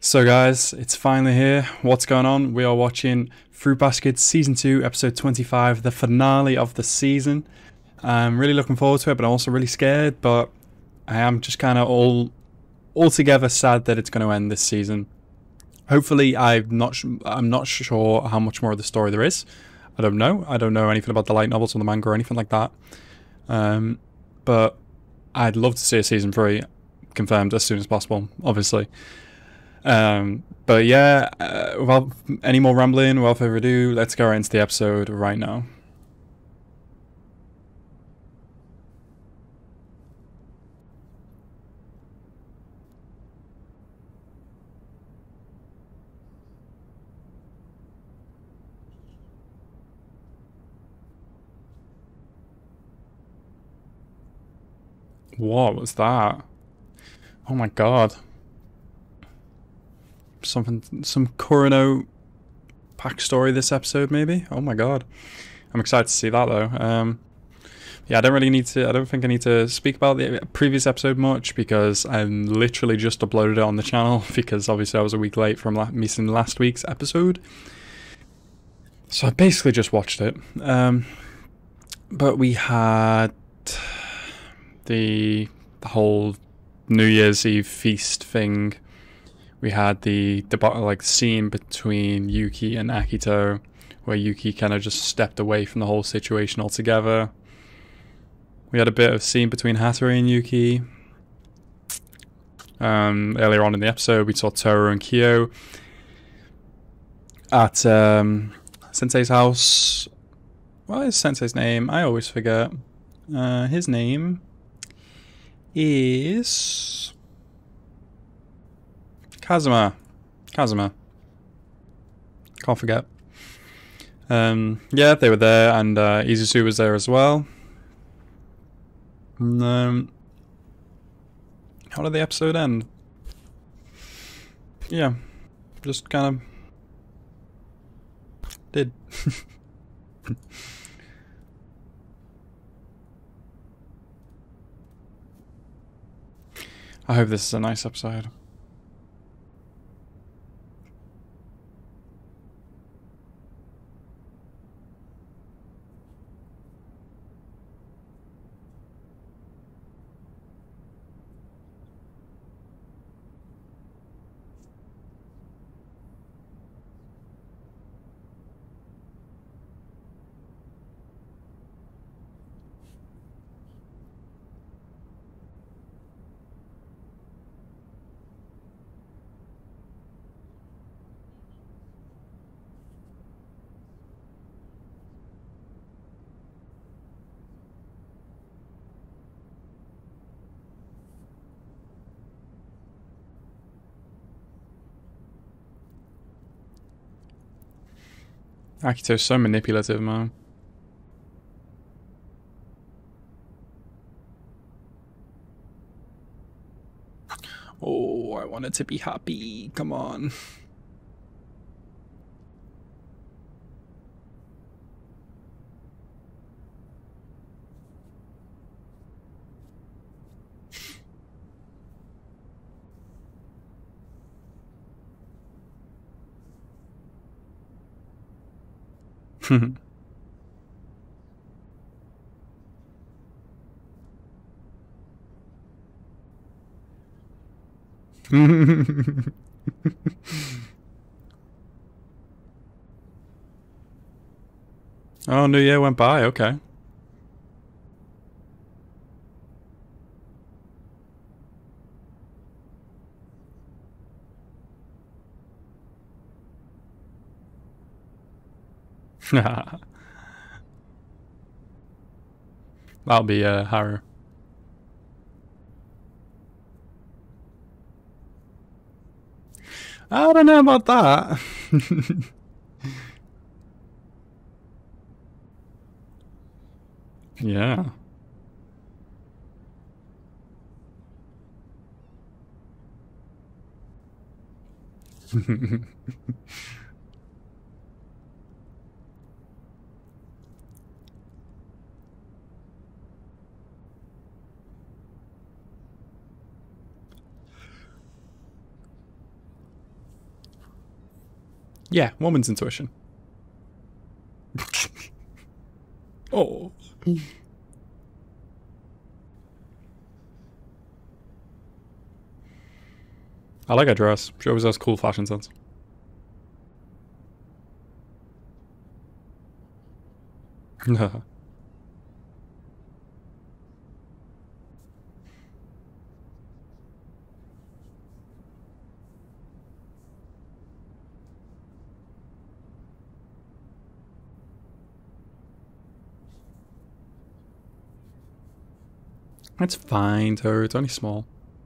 So guys, it's finally here. What's going on? We are watching Fruit Basket Season 2, Episode 25, the finale of the season. I'm really looking forward to it, but I'm also really scared, but I am just kind of altogether sad that it's going to end this season. Hopefully, I'm not sure how much more of the story there is. I don't know. I don't know anything about the light novels or the manga or anything like that. But I'd love to see a Season 3 confirmed as soon as possible, obviously. But yeah, without any more rambling, without further ado, let's go right into the episode right now. What was that? Oh my god. Some Kurano backstory this episode, maybe? Oh my god. I'm excited to see that though. Yeah, I don't think I need to speak about the previous episode much because I literally just uploaded it on the channel because obviously I was a week late from missing last week's episode. So I basically just watched it. But we had the whole New Year's Eve feast thing. We had the scene between Yuki and Akito, where Yuki kind of just stepped away from the whole situation altogether. We had a bit of scene between Hattori and Yuki. Earlier on in the episode, we saw Toru and Kyo at Sensei's house. What is Sensei's name? I always forget. His name is Kazuma. Can't forget. Yeah, they were there, and Izuzu was there as well. And, how did the episode end? Yeah, just kind of did. I hope this is a nice episode. Akito's so manipulative, man. Oh, I wanted to be happy. Come on. Oh, New Year went by, okay. That'll be Haru. I don't know about that. Yeah. Yeah, woman's intuition. Oh. I like her dress. She always has cool fashion sense. It's fine, Toad. It's only small.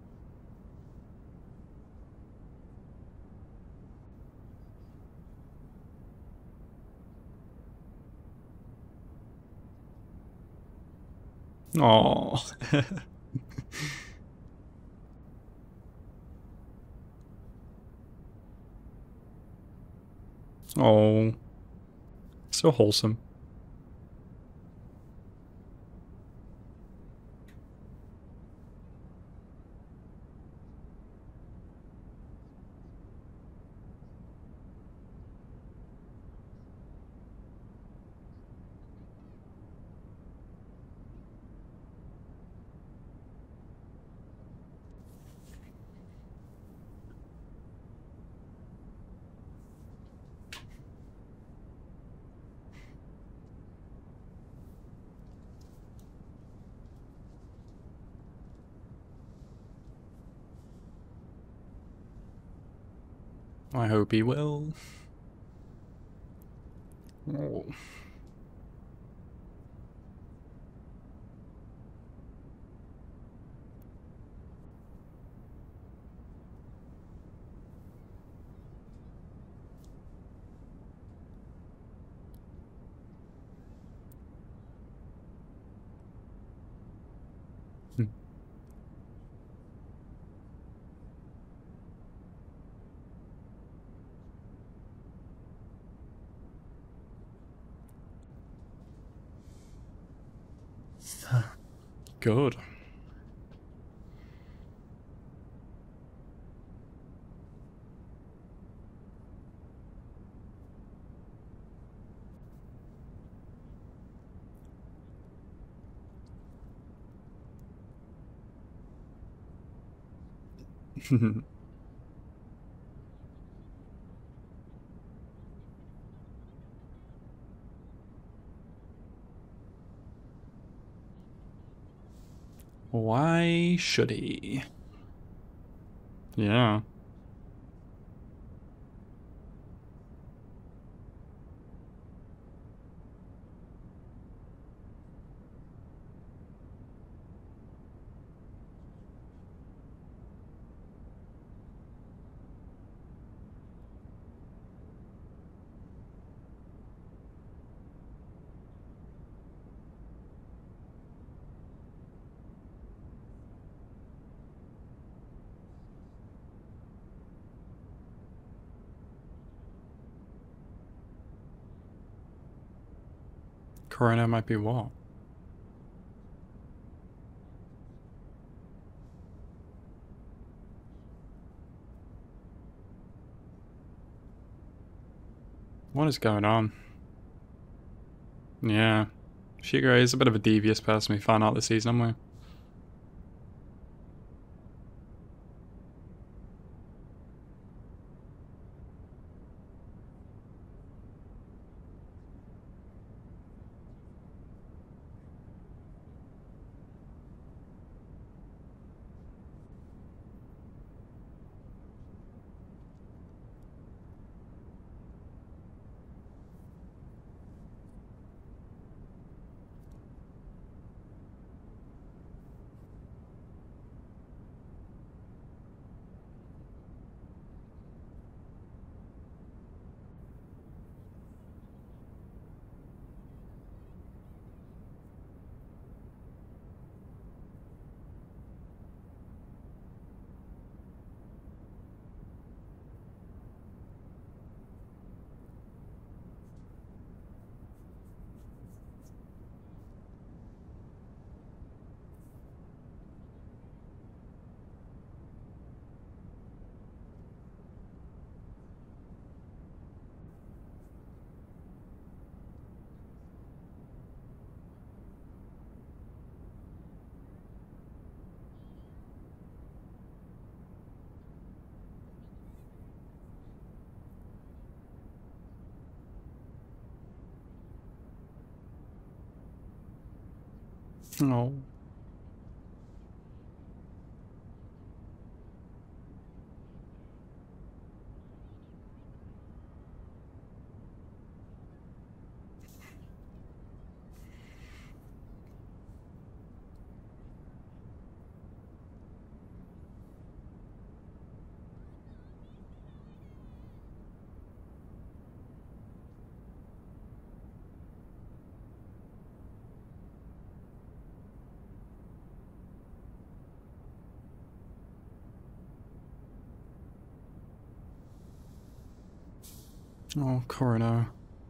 Oh. Oh. So wholesome. I hope he will. Oh. Good. Why should he? Yeah. Corona might be what? What is going on? Yeah. Shigeru is a bit of a devious person we found out this season, haven't we? Oh. Oh, Coroner.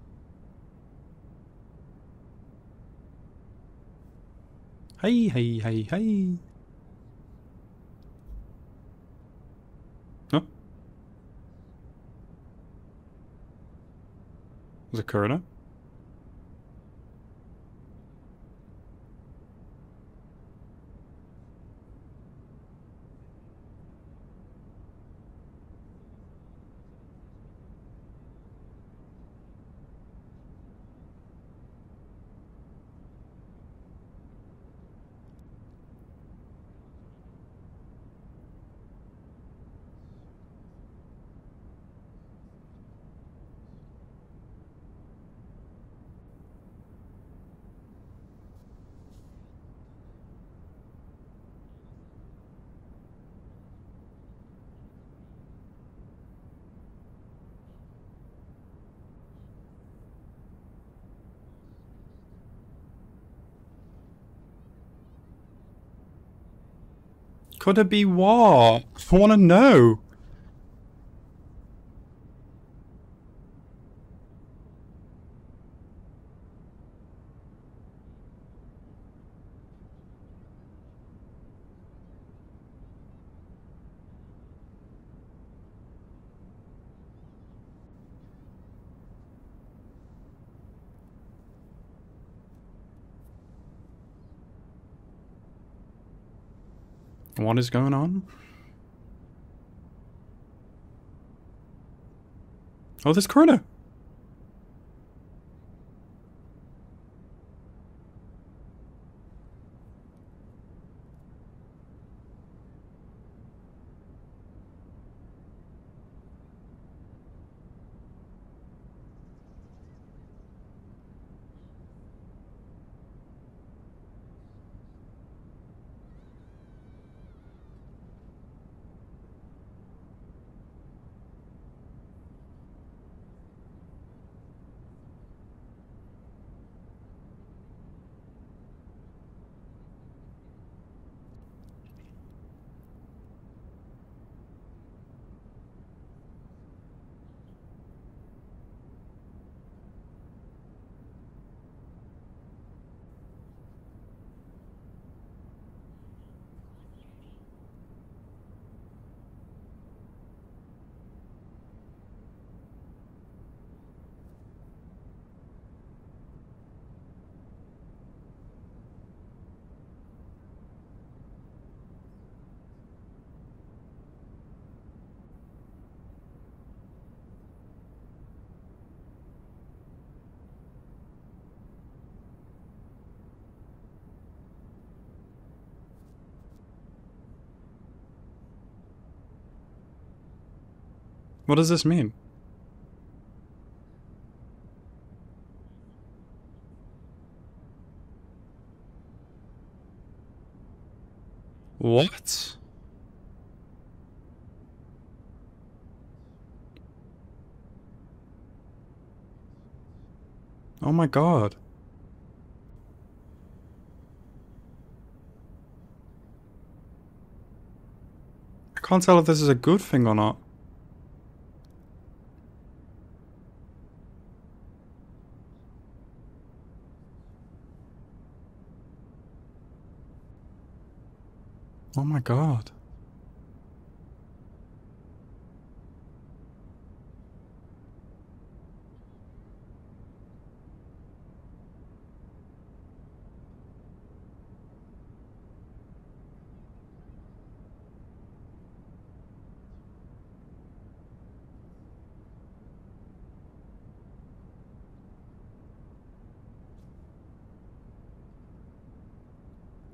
Hey, hey, hey, hey. Oh, is it Coroner? Could it be what? I want to know. What is going on? Oh, there's Coroner. What does this mean? What? Oh my god. I can't tell if this is a good thing or not. Oh my god.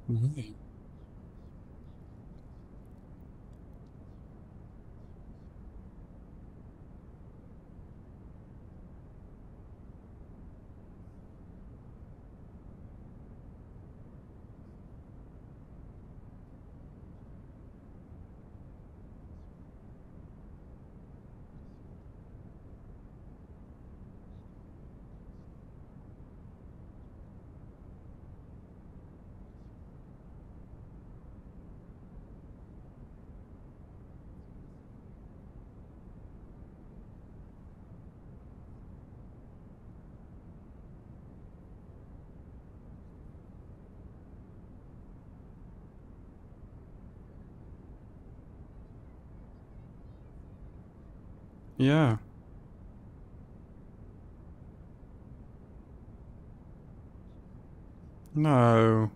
Really? Yeah. No.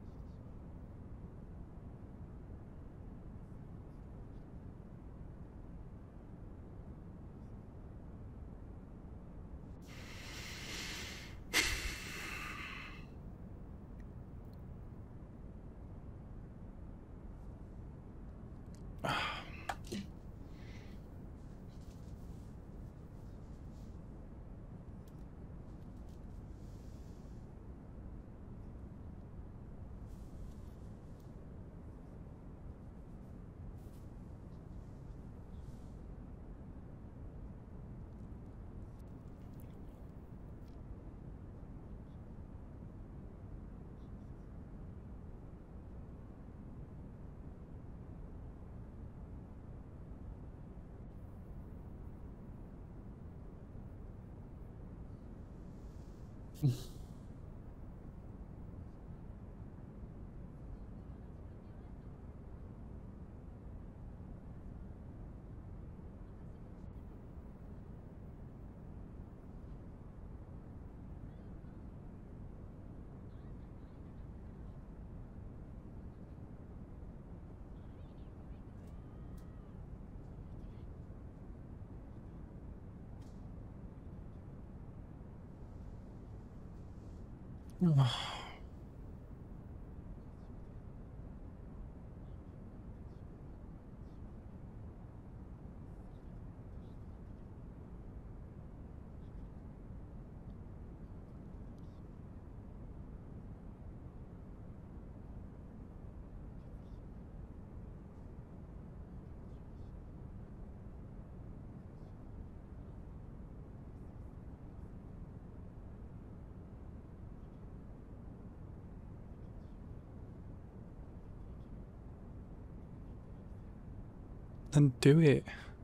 Then do it.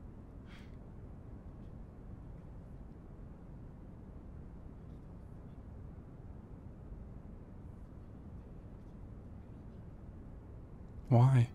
Why?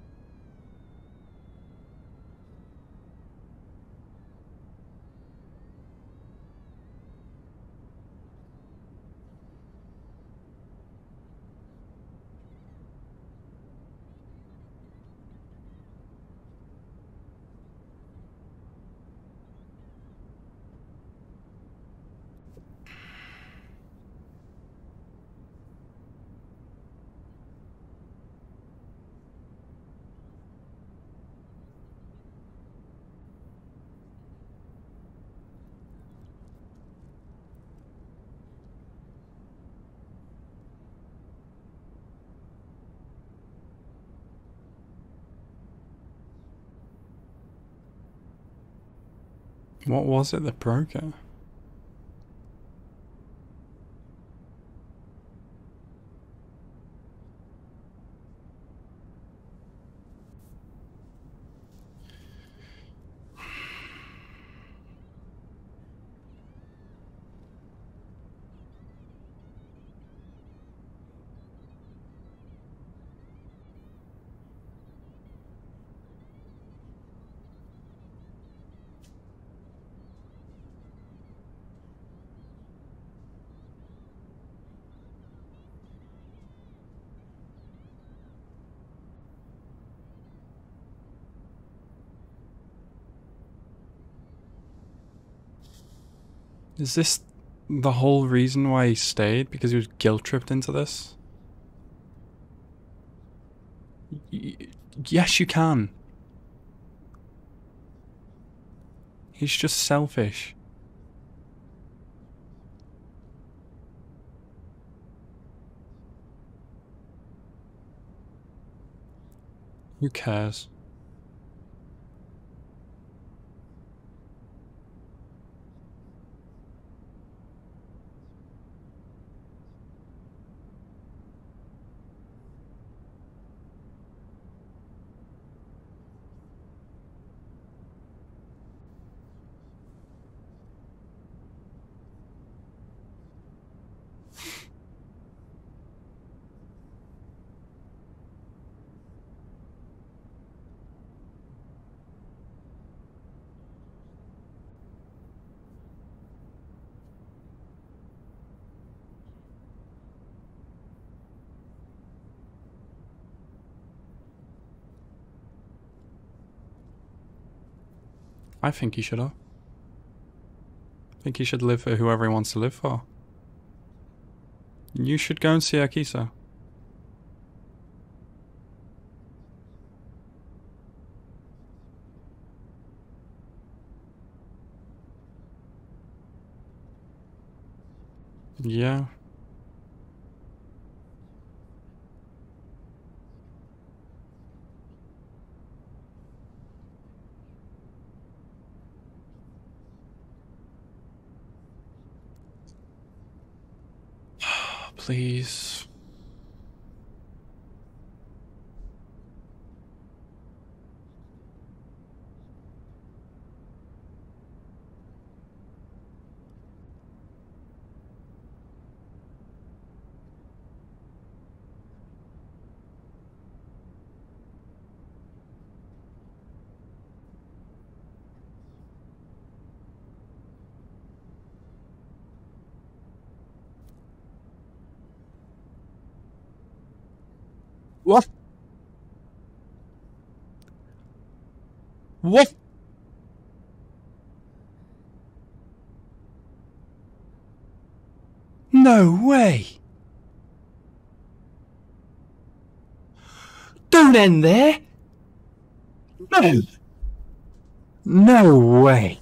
What was it that broke it? Is this the whole reason why he stayed? Because he was guilt tripped into this? Yes, you can. He's just selfish. Who cares? I think he should have. I think he should live for whoever he wants to live for. You should go and see Akisa. Yeah. Please. What? What? No way! Don't end there! No! No way!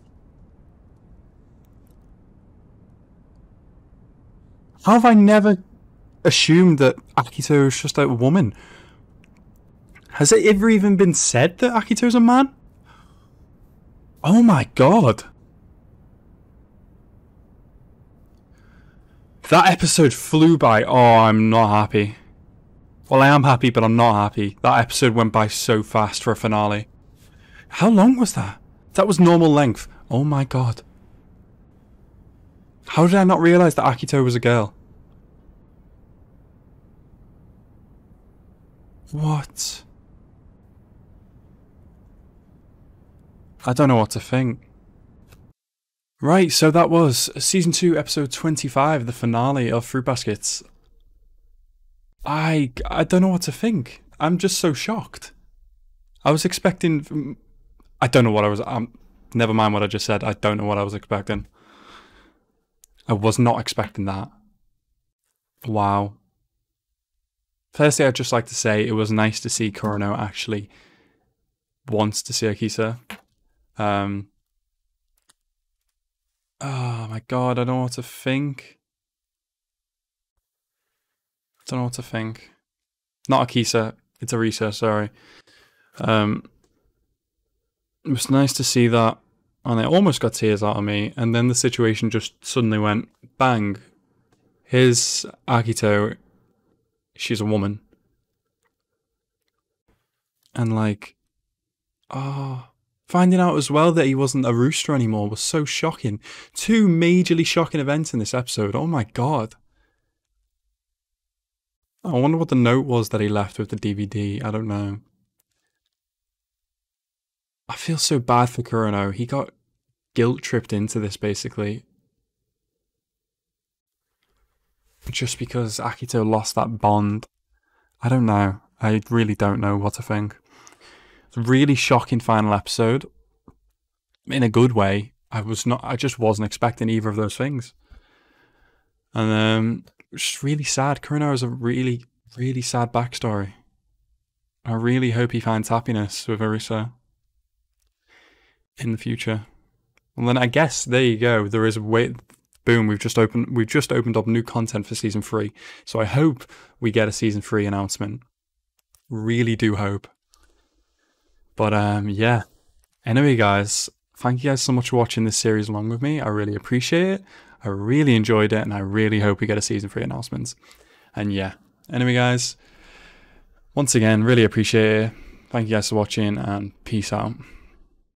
How have I never assumed that Akito is just a woman? Has it ever even been said that Akito's a man? Oh my god! That episode flew by. Oh, I'm not happy. Well, I am happy, but I'm not happy. That episode went by so fast for a finale. How long was that? That was normal length. Oh my god. How did I not realise that Akito was a girl? What? I don't know what to think. Right, so that was Season 2, Episode 25, the finale of Fruit Baskets. I don't know what to think. I'm just so shocked. I was expecting... I don't know what I was... never mind what I just said. I don't know what I was expecting. I was not expecting that. Wow. Firstly, I'd just like to say it was nice to see Kurono actually wants to see Akisa. Oh my god, I don't know what to think. I don't know what to think. Not Akisa, it's Arisa, sorry. It was nice to see that, and it almost got tears out of me, and then the situation just suddenly went, bang. Here's Akito, she's a woman. And like, oh... Finding out as well that he wasn't a rooster anymore was so shocking. 2 majorly shocking events in this episode. Oh my god. I wonder what the note was that he left with the DVD. I don't know. I feel so bad for Kurono. He got guilt-tripped into this, basically. Just because Akito lost that bond. I don't know. I really don't know what to think. It's a really shocking final episode. In a good way. I just wasn't expecting either of those things. And it's just really sad. Kurono has a really, really sad backstory. I really hope he finds happiness with Arisa in the future. Well, then I guess there you go. There is boom. We've just opened up new content for season 3. So I hope we get a season 3 announcement. Really do hope. But yeah. Anyway, guys, thank you guys so much for watching this series along with me. I really appreciate it. I really enjoyed it, and I really hope we get a season 3 announcement. And yeah. Anyway, guys, once again, really appreciate it. Thank you guys for watching, and peace out.